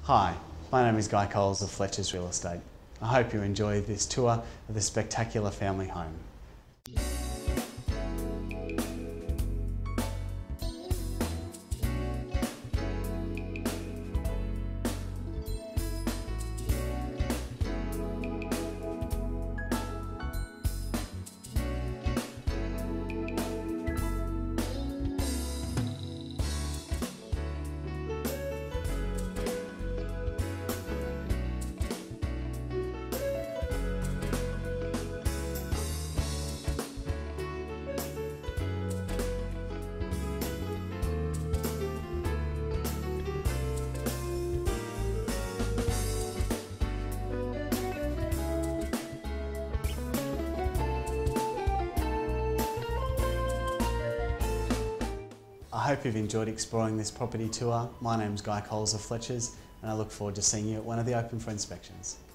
Hi, my name is Guy Coles of Fletchers Real Estate. I hope you enjoy this tour of this spectacular family home. I hope you've enjoyed exploring this property tour. My name's Guy Coles of Fletchers and I look forward to seeing you at one of the open for inspections.